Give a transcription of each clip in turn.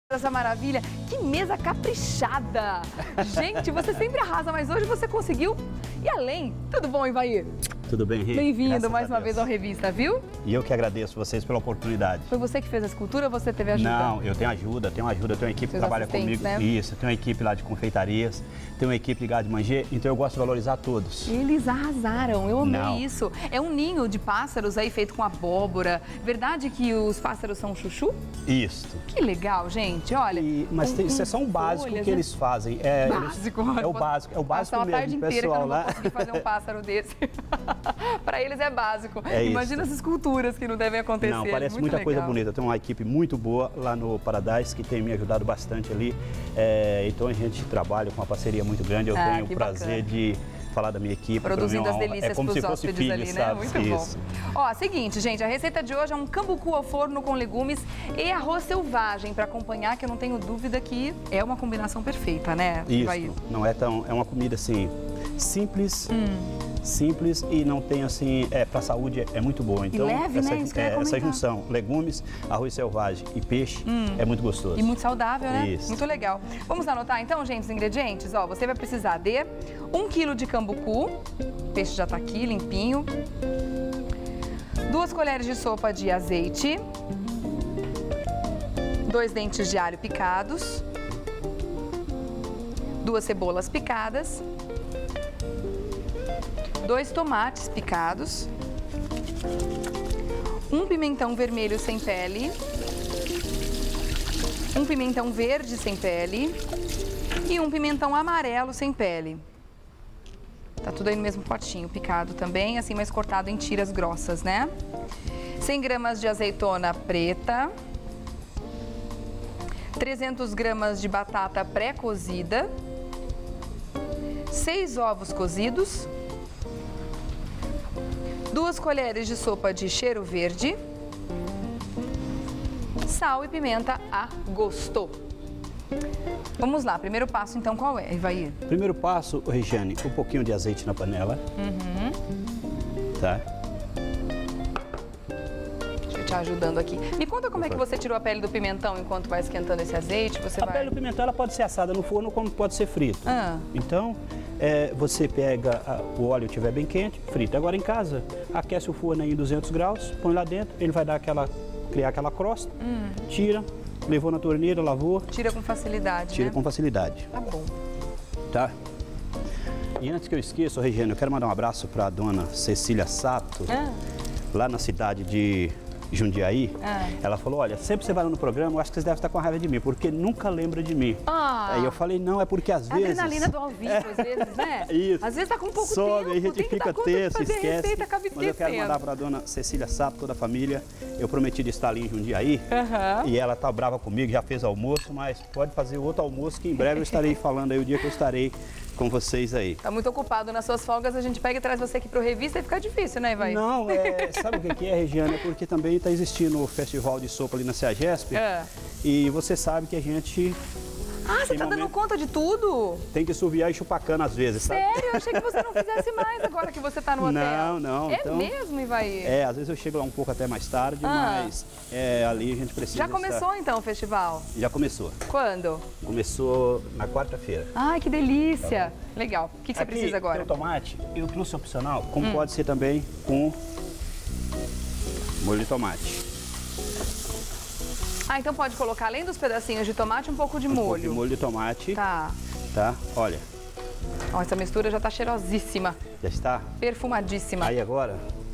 Essa maravilha, que mesa caprichada! Gente, você sempre arrasa, mas hoje você conseguiu e além. Tudo bom, Ivair? Tudo bem, Rê? Bem-vindo mais uma vez ao Revista, viu? E eu que agradeço vocês pela oportunidade. Foi você que fez a escultura ou você teve ajuda? Não, eu tenho ajuda, tenho uma equipe que trabalha comigo. Né? Isso, tenho uma equipe lá de confeitarias, tenho uma equipe ligada de manger, então eu gosto de valorizar todos. Eles arrasaram, eu amei isso. É um ninho de pássaros aí feito com abóbora. Verdade que os pássaros são chuchu? Isso. Que legal, gente, olha. Mas isso é só um básico que eles fazem. Básico? É o básico mesmo, passar uma tarde inteira pessoal que eu não vou conseguir fazer um pássaro desse. Para eles é básico. Imagina as esculturas que não devem acontecer. Não, parece muita coisa bonita. Eu tenho uma equipe muito boa lá no Paradise que tem me ajudado bastante ali. Então a gente trabalha com uma parceria muito grande. Eu tenho o prazer de falar da minha equipe. Produzindo as delícias para os hóspedes filho, ali, né? sabe? Muito bom. Ó, seguinte, gente, a receita de hoje é um cambucu ao forno com legumes e arroz selvagem para acompanhar, que eu não tenho dúvida que é uma combinação perfeita, né? Isso, não é tão... É uma comida, assim, simples... Simples e não tem assim, para a saúde é muito boa. Então, e leve, né? Essa junção, legumes, arroz selvagem e peixe é muito gostoso. E muito saudável, né? Isso. Muito legal. Vamos anotar então, gente, os ingredientes? Ó, você vai precisar de 1 kg de cambucu, o peixe já tá aqui, limpinho. 2 colheres de sopa de azeite. 2 dentes de alho picados. 2 cebolas picadas. 2 tomates picados, 1 pimentão vermelho sem pele, 1 pimentão verde sem pele e 1 pimentão amarelo sem pele. Tá tudo aí no mesmo potinho, picado também, assim, mas cortado em tiras grossas, né? 100 gramas de azeitona preta, 300 gramas de batata pré-cozida, 6 ovos cozidos, 2 colheres de sopa de cheiro verde, sal e pimenta a gosto. Vamos lá, primeiro passo então qual é, Ivair? Primeiro passo, Regiane, um pouquinho de azeite na panela. Tá? Deixa eu te ajudando aqui. Me conta como é que você tirou a pele do pimentão enquanto vai esquentando esse azeite? A pele do pimentão ela pode ser assada no forno como pode ser frito. Então, você pega o óleo estiver bem quente, frita. Agora em casa, aquece o forno aí em 200 graus, põe lá dentro, ele vai dar criar aquela crosta, tira, levou na torneira, lavou. Tira com facilidade, Tira com facilidade. Tá bom. Tá? E antes que eu esqueça, Regiane, eu quero mandar um abraço para a dona Cecília Sato, lá na cidade de Jundiaí. Ela falou, olha, sempre você vai lá no programa, eu acho que vocês devem estar com raiva de mim, porque nunca lembra de mim. Aí eu falei, não, é porque às vezes... A adrenalina do ao vivo, às vezes, né? Isso. Às vezes tá com pouco tempo, aí a gente fica tenso, esquece. Mas eu quero mandar para a dona Cecília Sato, toda a família. Eu prometi de estar ali em Jundiaí. E ela tá brava comigo, já fez almoço, mas pode fazer outro almoço que em breve eu estarei falando aí o dia que eu estarei com vocês aí. Tá muito ocupado nas suas folgas, a gente pega e traz você aqui pro Revista e fica difícil, né, Ivair? Não, sabe o que é, Regiane? É porque também está existindo o Festival de Sopa ali na CEAGESP. E você sabe que a gente... você tá dando conta de tudo? Tem que assoviar e chupar cana às vezes, sabe? Sério? Eu achei que você não fizesse mais agora que você tá no hotel. Não. É mesmo, Ivair? Às vezes eu chego lá um pouco até mais tarde, mas ali a gente precisa... Já começou então o festival? Já começou. Quando? Começou na quarta-feira. Ai, que delícia! Legal. O que você precisa agora? O tomate, eu trouxe opcional, como pode ser também com molho de tomate. Então pode colocar, além dos pedacinhos de tomate, um pouco de molho. Um pouco de molho de tomate. Tá. Olha. Ó, essa mistura já tá cheirosíssima. Já está? Perfumadíssima. Aí agora...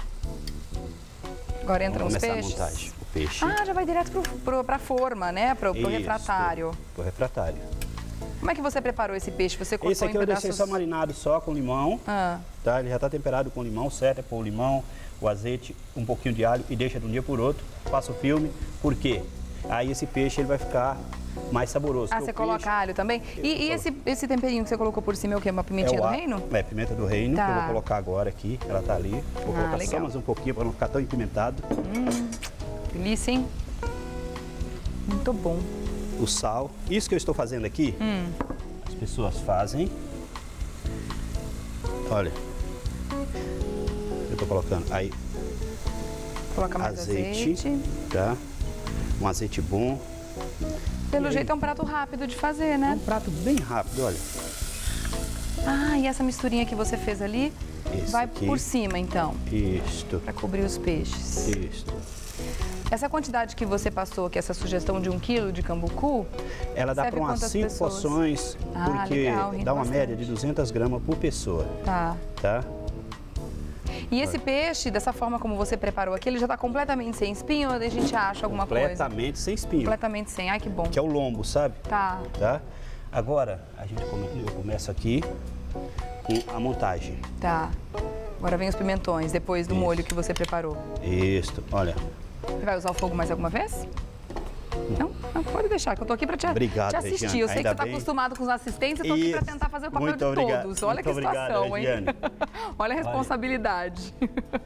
Agora entram os peixes. Vamos começar a montagem. O peixe. Já vai direto pra forma, né? Pro refratário. Pro refratário. Como é que você preparou esse peixe? Você cortou esse aqui em pedaços... eu deixei só marinado só com limão. Tá? Ele já está temperado com limão, certo? É pôr o limão, o azeite, um pouquinho de alho e deixa de um dia por outro. Passa o filme. Por quê? Aí esse peixe ele vai ficar mais saboroso. Você coloca alho também? E esse temperinho que você colocou por cima é o quê? Uma pimentinha do reino? É, pimenta do reino, que eu vou colocar agora aqui. Ela tá ali. Vou colocar legal. só mais um pouquinho para não ficar tão empimentado. Delícia, hein? Muito bom. O sal. Isso que eu estou fazendo aqui, as pessoas fazem. Olha. Eu tô colocando aí. Coloca mais azeite. Tá? Um azeite bom. Pelo jeito é um prato rápido de fazer, né? É um prato bem rápido, olha. Ah, e essa misturinha que você fez ali vai aqui. por cima, então? Isto. Para cobrir os peixes. Isto. Essa quantidade que você passou, que é essa sugestão de 1 quilo de cambucu, ela dá para umas 5 porções, porque legal, dá uma bastante. média de 200 gramas por pessoa. Tá. Tá? E esse peixe, dessa forma como você preparou aqui, ele já está completamente sem espinho ou a gente acha alguma coisa? Completamente sem espinho. Completamente sem. Ai, que bom. Que é o lombo, sabe? Tá. Tá? Agora, eu começo aqui com a montagem. Tá. Agora vem os pimentões, depois do molho que você preparou. Isso, olha. Você vai usar o fogo mais alguma vez? Não? Não, pode deixar, que eu tô aqui para te assistir. Regiane. Eu sei que Ainda você tá bem. acostumado com os assistentes, eu tô aqui para tentar fazer o papel Muito de obrigado. todos. Olha Muito que situação, obrigado, hein? Olha a responsabilidade.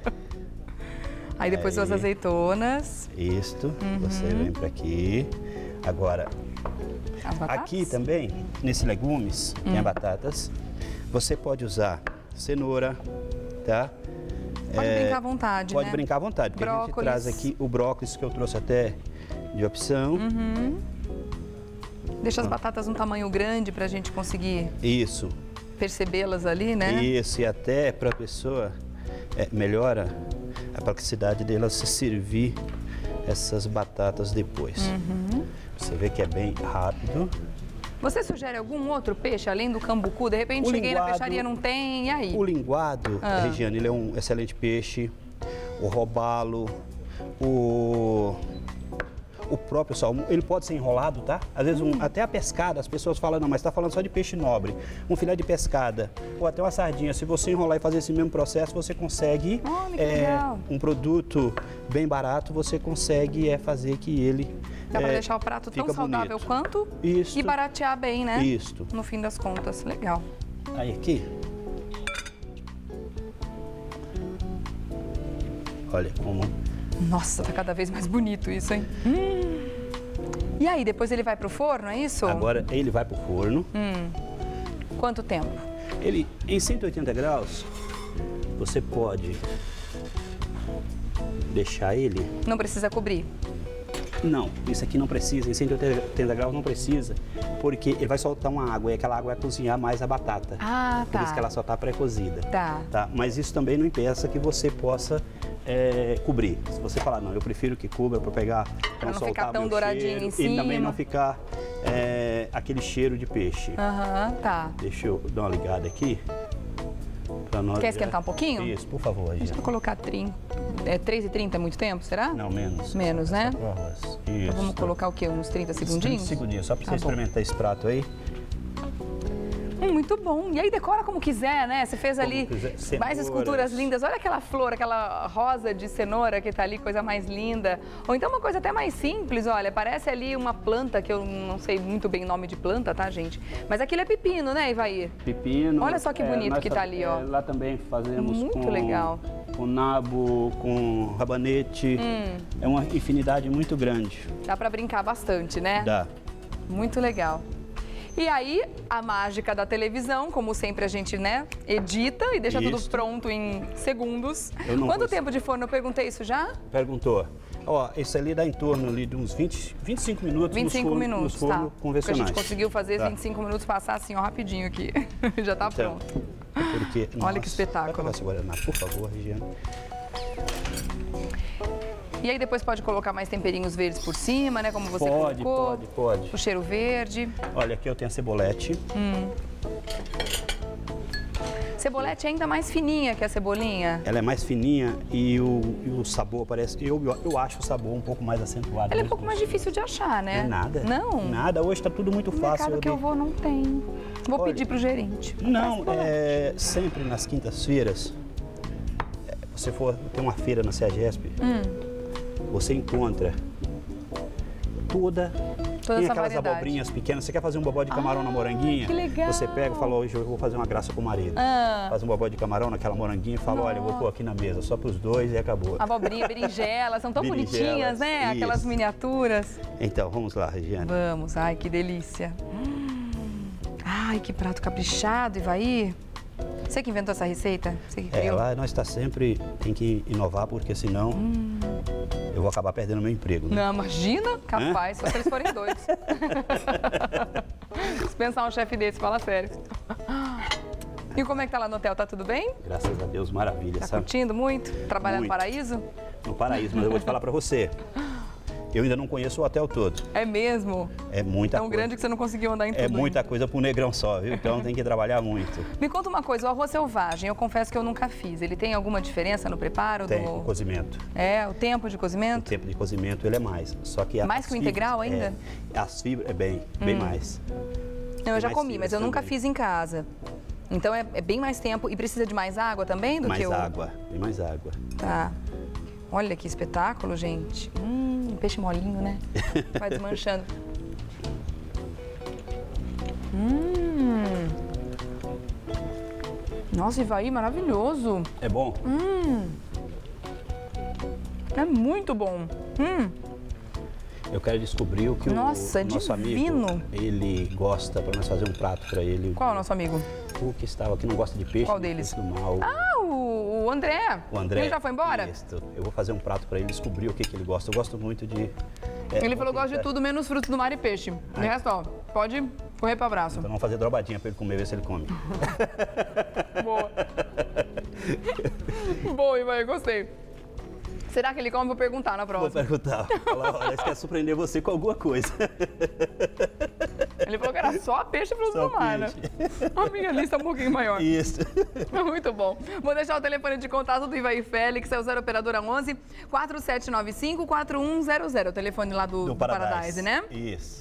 Aí depois suas azeitonas. Isto, você vem para aqui. Agora, As batatas? aqui também, nesses legumes, tem batatas. Você pode usar cenoura, tá? Pode brincar à vontade, Pode né? brincar à vontade, porque a gente traz aqui o brócolis que eu trouxe até de opção. Deixa as batatas um tamanho grande para a gente conseguir Isso. percebê-las ali, né? Isso, e até para a pessoa melhora a praticidade dela se servir essas batatas depois. Você vê que é bem rápido. Você sugere algum outro peixe, além do cambucu? De repente cheguei na peixaria, não tem, e aí? O linguado, Regiane, ele é um excelente peixe. O robalo, o próprio salmão, ele pode ser enrolado, tá? Às vezes até a pescada, as pessoas falam, não, mas está falando só de peixe nobre. Um filé de pescada ou até uma sardinha, se você enrolar e fazer esse mesmo processo, você consegue um produto bem barato, você consegue fazer que ele dá para deixar o prato tão saudável quanto Isso. e baratear bem, né? Isso. No fim das contas, legal. Aí aqui, olha como... Nossa, tá cada vez mais bonito isso, hein? E aí, depois ele vai pro forno, é isso? Agora ele vai pro forno. Quanto tempo? Ele, em 180 graus, você pode deixar ele... Não precisa cobrir? Não, isso aqui não precisa, em 180 graus não precisa, porque ele vai soltar uma água e aquela água vai cozinhar mais a batata. Ah, tá. Por isso que ela só está pré-cozida. Tá. Mas isso também não impeça que você possa cobrir. Se você falar, não, eu prefiro que cubra para pegar, para não ficar tão douradinho em cima. E também não ficar aquele cheiro de peixe. Tá. Deixa eu dar uma ligada aqui. Nós quer esquentar um pouquinho? Isso, por favor. Deixa eu colocar 3h30 é muito tempo, será? Não, menos. Menos, né? Isso. Então vamos colocar o quê? Uns 30 segundinhos? 30 segundinhos, só para você experimentar esse prato aí. Muito bom. E aí decora como quiser, né? Você fez ali mais esculturas lindas. Olha aquela flor, aquela rosa de cenoura que tá ali, coisa mais linda. Ou então uma coisa até mais simples, olha, parece ali uma planta, que eu não sei muito bem o nome de planta, tá, gente? Mas aquilo é pepino, né, Ivair? Pepino. Olha só que bonito que tá ali, ó. Lá também fazemos muito legal. Com nabo, com rabanete. É uma infinidade muito grande. Dá pra brincar bastante, né? Dá. Muito legal. E aí, a mágica da televisão, como sempre a gente, né, edita e deixa tudo pronto em segundos. Quanto tempo de forno? Eu perguntei isso já? Perguntou. Ó, isso ali dá em torno ali de uns 25 minutos 25 minutos, nos fornos convencionais. A gente conseguiu fazer 25 minutos passar assim, ó, rapidinho aqui. Já tá pronto. Porque, olha que espetáculo. Vai colocar esse guaraná, por favor, Regiane. E aí depois pode colocar mais temperinhos verdes por cima, né? Como você colocou. Pode. O cheiro verde. Olha, aqui eu tenho a cebolete. Cebolete é ainda mais fininha que a cebolinha. Ela é mais fininha e o sabor parece... Eu acho o sabor um pouco mais acentuado. Ela é um pouco mais difícil de achar, né? Nada. Não? Nada. Hoje tá tudo muito No fácil. mercado que eu vou não tem. Vou pedir pro gerente. Não, sempre nas quintas-feiras, você tem uma feira na CEAGESP, você encontra toda tem essa aquelas variedade. Abobrinhas pequenas. Você quer fazer um bobó de camarão na moranguinha? Que legal. Você pega e fala, hoje eu vou fazer uma graça com o marido. Faz um bobó de camarão naquela moranguinha e fala, olha, eu vou pôr aqui na mesa, só para os dois e acabou. Abobrinha, berinjela, são tão bonitinhas, né? Isso. Aquelas miniaturas. Então, vamos lá, Regiane. Vamos, ai, que delícia. Ai, que prato caprichado, Ivair. Você que inventou essa receita? Você que criou? Nós está sempre, tem que inovar, porque senão eu vou acabar perdendo meu emprego. Né? Não, imagina, capaz, só se eles forem doidos. Se pensar um chefe desse, fala sério. E como é que tá lá no hotel? Tá tudo bem? Graças a Deus, maravilha. Tá curtindo muito? Trabalhando no Paraíso? No Paraíso, mas eu vou te falar pra você. Eu ainda não conheço o hotel todo. É mesmo? É muita coisa. Tão grande que você não conseguiu andar em tudo. É muita coisa pro negrão só, viu? Então tem que trabalhar muito. Me conta uma coisa, o arroz selvagem, eu confesso que eu nunca fiz. Ele tem alguma diferença no preparo? Tem, o cozimento. É, o tempo de cozimento? O tempo de cozimento, ele é mais. Só que mais que o integral ainda? As fibras, bem mais. Não, eu já comi, mas eu nunca fiz em casa. Então é bem mais tempo e precisa de mais água também do que o... Mais água, bem mais água. Tá. Olha que espetáculo, gente. Peixe molinho, né? Vai desmanchando. Nossa, Ivaí, maravilhoso. É bom? É muito bom. Eu quero descobrir o que Nossa, o nosso divino. amigo, ele gosta, para nós fazer um prato para ele. Qual é o nosso amigo? O que estava aqui, não gosta de peixe. Qual deles? Do mal. Ah, o André. O André. Ele já foi embora? Isso. Eu vou fazer um prato para ele descobrir o que ele gosta. Eu gosto muito de... Ele falou que gosta de tudo, menos frutos do mar e peixe. De resto, ó, pode correr para abraço. Então vamos fazer dobradinha para ele comer, ver se ele come. Boa. Boa, Ivaí, gostei. Será que ele come? Vou perguntar na próxima. Vou perguntar. Falar, olha, quer surpreender você com alguma coisa. Ele falou que era só peixe e frutos do mar, né? A minha lista é um pouquinho maior. Isso. Muito bom. Vou deixar o telefone de contato do Ivaí Félix, é o 0 operadora 11 4795 4100. O telefone lá do Paradise, né? Isso.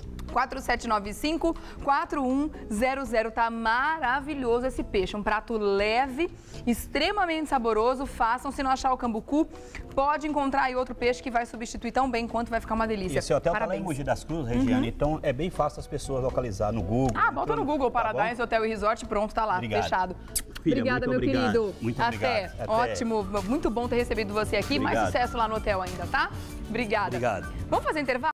4795-4100. Tá maravilhoso esse peixe. Um prato leve, extremamente saboroso. Façam. Se não achar o cambucu, pode encontrar aí outro peixe que vai substituir tão bem quanto vai ficar uma delícia. Esse hotel Parabéns. tá lá em Mogi das Cruzes, Regiane, então é bem fácil as pessoas localizar no Google. Ah, bota no Google Paradise Hotel e Resort, pronto, tá lá, obrigado. Fechado. Filha, obrigada, muito meu obrigado. querido. Muito Até. obrigado. Ótimo, muito bom ter recebido você aqui. Obrigado. Mais sucesso lá no hotel ainda, tá? Obrigada. Obrigado. Vamos fazer intervalo?